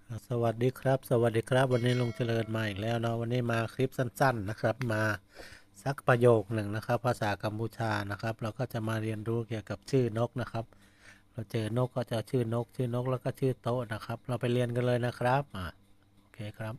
สวัสดีครับสวัสดีครับวันนี้ลุงเจริญมาอีกแล้วเนาะวันนี้มาคลิปสั้นๆนะครับมาสักประโยคหนึ่งนะครับภาษากัมพูชานะครับเราก็จะมาเรียนรู้เกี่ยวกับชื่อนกนะครับเราเจอนกก็จะชื่อนกแล้วก็ชื่อโต๊ะนะครับเราไปเรียนกันเลยนะครับโอเคครับ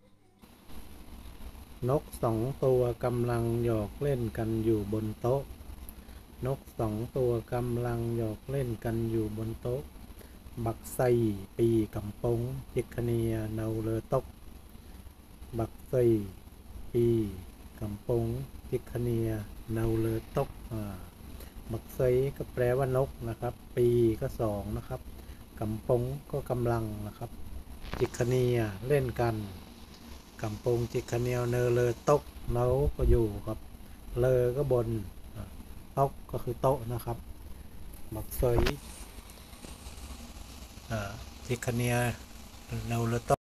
นกสองตัวกำลังหยอกเล่นกันอยู่บนโต๊ะนกสองตัวกำลังหยอกเล่นกันอยู่บนโต๊ะบักไซปีกำปงจิกเนียเนาเลอตก บักไซปีกำปงพิคเนียเนาเลอตกบักไซก็แปลว่านกนะครับปีก็สองนะครับกำปงก็กำลังนะครับจิคเนียเล่นกันกำปงจิคเนียเนเลอตกเนาก็อยู่ครับเลอก็บนตกก็คือโต๊ะนะครับบักไซจิคเนียเนาเลอตก